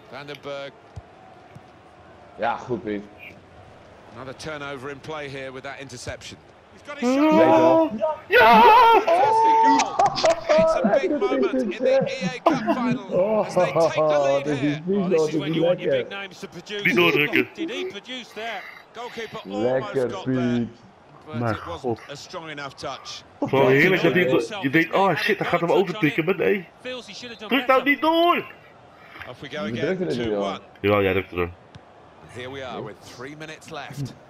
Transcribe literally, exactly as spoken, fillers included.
Vandenberg. Ja, goed Piet. Another turnover in play here with that interception. He's got his Nee, shot. toch? Ja! It's a big moment in the E A Cup final as they take the lead here. Oh, this is when you want your big names to produce. Niet doordrukken. Did he produce there? Goalkeeper Lekker almost got there, Piet. but Maar it wasn't a strong enough touch. Gewoon heerlijk dat hij, je denkt, oh shit, dan gaat hem overtikken, maar nee. Feels he should have done Druk nou better. niet door! Off we go We again, drukken er nu two al. one. Ja, jij drukt er. Here we are with three minutes left.